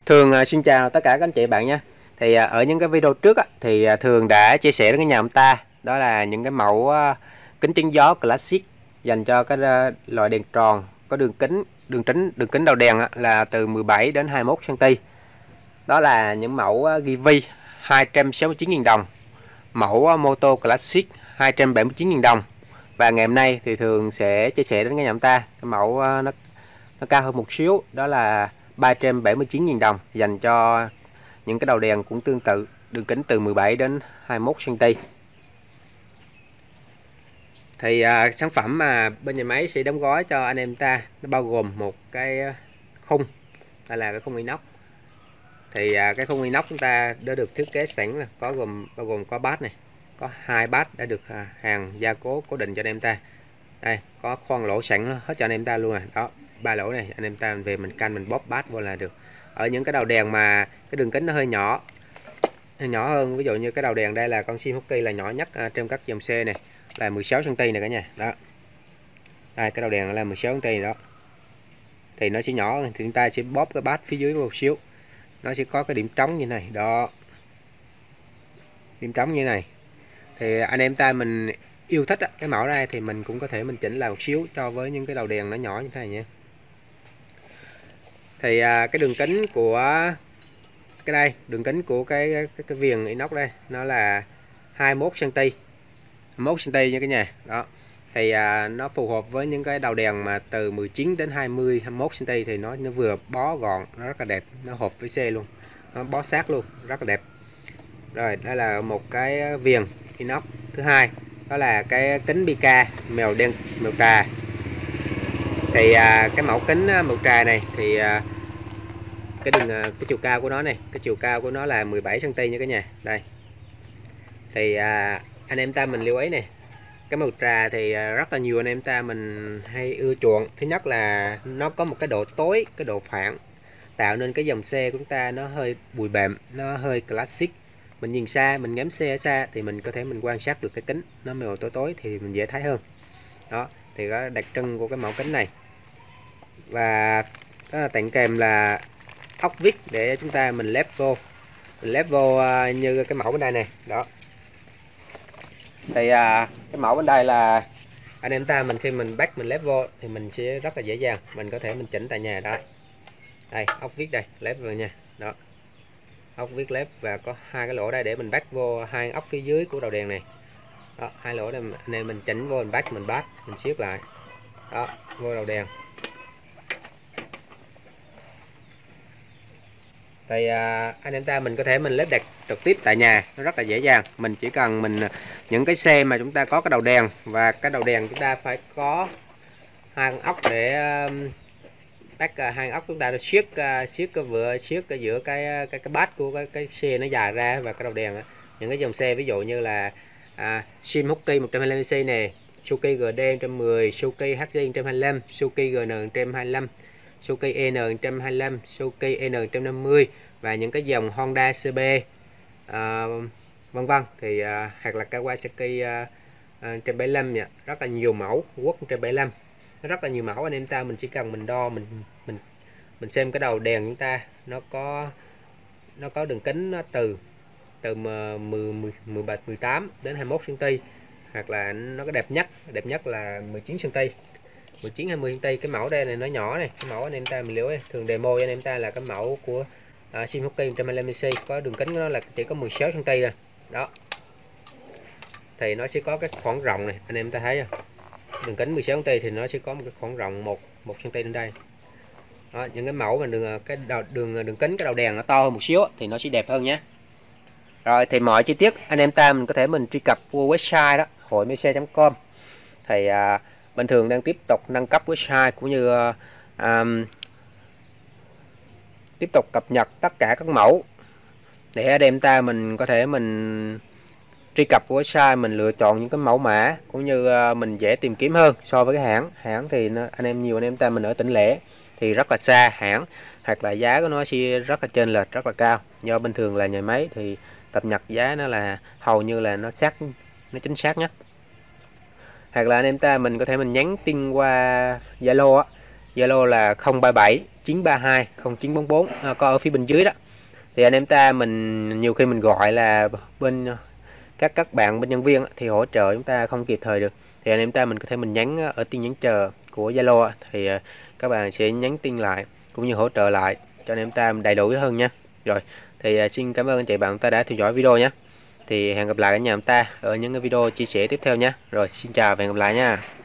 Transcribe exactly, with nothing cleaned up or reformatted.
Thường à, xin chào tất cả các anh chị bạn nha. Thì à, ở những cái video trước á, thì à, Thường đã chia sẻ đến cái nhà ông ta đó là những cái mẫu à, kính chắn gió classic dành cho cái à, loại đèn tròn có đường kính đường kính đường kính đầu đèn á, là từ mười bảy đến hai mươi mốt xăng-ti-mét. Đó là những mẫu à, Givi hai trăm sáu mươi chín nghìn đồng, mẫu à, Moto Classic hai trăm bảy mươi chín nghìn đồng. Và ngày hôm nay thì Thường sẽ chia sẻ đến cái nhà ông ta cái mẫu à, nó nó cao hơn một xíu, đó là ba trăm bảy mươi chín nghìn đồng, dành cho những cái đầu đèn cũng tương tự, đường kính từ mười bảy đến hai mươi mốt xăng-ti-mét. Thì à, sản phẩm mà bên nhà máy sẽ đóng gói cho anh em ta nó bao gồm một cái khung, đây là cái khung inox. Thì à, cái khung inox chúng ta đã được thiết kế sẵn là có gồm bao gồm có bát này, có hai bát đã được à, hàng gia cố cố định cho anh em ta. Đây có khoan lỗ sẵn hết cho anh em ta luôn, này đó, ba lỗ này, anh em ta về mình canh mình bóp bát vô là được. Ở những cái đầu đèn mà cái đường kính nó hơi nhỏ hơi nhỏ hơn, ví dụ như cái đầu đèn đây là con sim hockey là nhỏ nhất à, trong các dòng C này là mười sáu xăng-ti-mét này cả nhà. Đó, đây cái đầu đèn là mười sáu xăng-ti-mét đó, thì nó sẽ nhỏ hơn, thì chúng ta sẽ bóp cái bát phía dưới một xíu, nó sẽ có cái điểm trống như này đó, điểm trống như này. Thì anh em ta mình yêu thích á, cái mẫu này thì mình cũng có thể mình chỉnh lại một xíu cho với những cái đầu đèn nó nhỏ như thế này nha. Thì à, cái đường kính của cái đây đường kính của cái cái, cái viền inox đây nó là hai mươi mốt xăng-ti-mét, hai mươi mốt xăng-ti-mét nha cả nhà. Đó thì à, nó phù hợp với những cái đầu đèn mà từ mười chín đến hai mươi, hai mươi mốt xăng-ti-mét, thì nó nó vừa bó gọn, nó rất là đẹp, nó hợp với xe luôn, nó bó sát luôn, rất là đẹp. Rồi đây là một cái viền inox. Thứ hai đó là cái kính Mica màu đen màu trà. Thì à, cái mẫu kính màu trà này thì à, cái đường cái chiều cao của nó này, cái chiều cao của nó là mười bảy xăng-ti-mét nha cả nhà. Đây thì à, anh em ta mình lưu ý này, cái màu trà thì à, rất là nhiều anh em ta mình hay ưa chuộng. Thứ nhất là nó có một cái độ tối, cái độ phản, tạo nên cái dòng xe của chúng ta nó hơi bụi bặm, nó hơi classic. Mình nhìn xa, mình ngắm xe ở xa thì mình có thể mình quan sát được cái kính nó màu tối tối thì mình dễ thấy hơn. Đó thì có đặc trưng của cái mẫu kính này. Và đó là tặng kèm là ốc vít để chúng ta mình lép vô, mình lép vô uh, như cái mẫu bên đây này. Đó thì uh, cái mẫu bên đây là anh em ta mình khi mình bắt mình lép vô thì mình sẽ rất là dễ dàng, mình có thể mình chỉnh tại nhà. Đó đây ốc vít đây, lép vào nha. Đó ốc vít lép, và có hai cái lỗ đây để mình bắt vô hai ốc phía dưới của đầu đèn này. Đó hai lỗ đây nên mình chỉnh vô, mình bắt mình bắt mình siết lại. Đó vô đầu đèn. Thì à, anh em ta mình có thể mình lắp đặt trực tiếp tại nhà, nó rất là dễ dàng. Mình chỉ cần mình những cái xe mà chúng ta có cái đầu đèn, và cái đầu đèn chúng ta phải có hai con ốc để um, bắt uh, hai con ốc chúng ta được siết uh, siết cái vừa siết cái giữa cái cái cái bát của cái cái xe nó dài ra, và cái đầu đèn đó. Những cái dòng xe ví dụ như là à, sim hockey một trăm hai mươi lăm xê này, Suzuki giê đê một trăm mười, Suzuki hát giê một trăm hai mươi lăm, Suzuki giê en một trăm hai mươi lăm, Suzuki en một trăm hai mươi lăm, Suzuki en một trăm năm mươi, và những cái dòng Honda xê bê à, vân vân. Thì à, hoặc là Kawasaki à, à, một trăm bảy mươi lăm nha, rất là nhiều mẫu, Quốc một trăm bảy mươi lăm, nó rất là nhiều mẫu. Anh em ta mình chỉ cần mình đo, mình mình mình xem cái đầu đèn chúng ta nó có nó có đường kính nó từ từ mười, mười, mười bảy, mười tám đến hai mươi mốt xăng-ti-mét, hoặc là nó có đẹp nhất đẹp nhất là mười chín xăng-ti-mét, mười chín hai mươi xăng-ti-mét. Cái mẫu đây này nó nhỏ này, cái mẫu anh em ta mình lưu ý, thường demo cho anh em ta là cái mẫu của à, sim hockey một trăm hai mươi lăm xê, có đường kính của nó là chỉ có mười sáu xăng-ti-mét thôi. Đó thì nó sẽ có cái khoảng rộng này, anh em ta thấy không? Đường kính mười sáu xăng-ti-mét thì nó sẽ có một cái khoảng rộng một một xăng-ti-mét lên đây. Đó, những cái mẫu mà đường cái đầu, đường đường kính cái đầu đèn nó to hơn một xíu thì nó sẽ đẹp hơn nhé. Rồi thì mọi chi tiết anh em ta mình có thể mình truy cập qua website đó hội mê xe chấm com. Thì à, bình thường đang tiếp tục nâng cấp website cũng như à, tiếp tục cập nhật tất cả các mẫu để anh em ta mình có thể mình truy cập website, mình lựa chọn những cái mẫu mã cũng như mình dễ tìm kiếm hơn so với cái hãng. Hãng thì nó, anh em nhiều anh em ta mình ở tỉnh lẻ thì rất là xa hãng, hoặc là giá của nó sẽ rất là chênh lệch rất là cao. Do bình thường là nhà máy thì cập nhật giá nó là hầu như là nó xác, nó chính xác nhất. Hoặc là anh em ta mình có thể mình nhắn tin qua Zalo á, Zalo là không ba bảy chín ba hai không chín bốn bốn, à, có ở phía bên dưới đó. Thì anh em ta mình nhiều khi mình gọi là bên các các bạn bên nhân viên thì hỗ trợ chúng ta không kịp thời được, thì anh em ta mình có thể mình nhắn ở tin nhắn chờ của Zalo, thì các bạn sẽ nhắn tin lại cũng như hỗ trợ lại cho anh em ta đầy đủ hơn nha. Rồi thì xin cảm ơn anh chị bạn ta đã theo dõi video nhé. Thì hẹn gặp lại cả nhà chúng ta ở những cái video chia sẻ tiếp theo nhé. Rồi xin chào và hẹn gặp lại nha.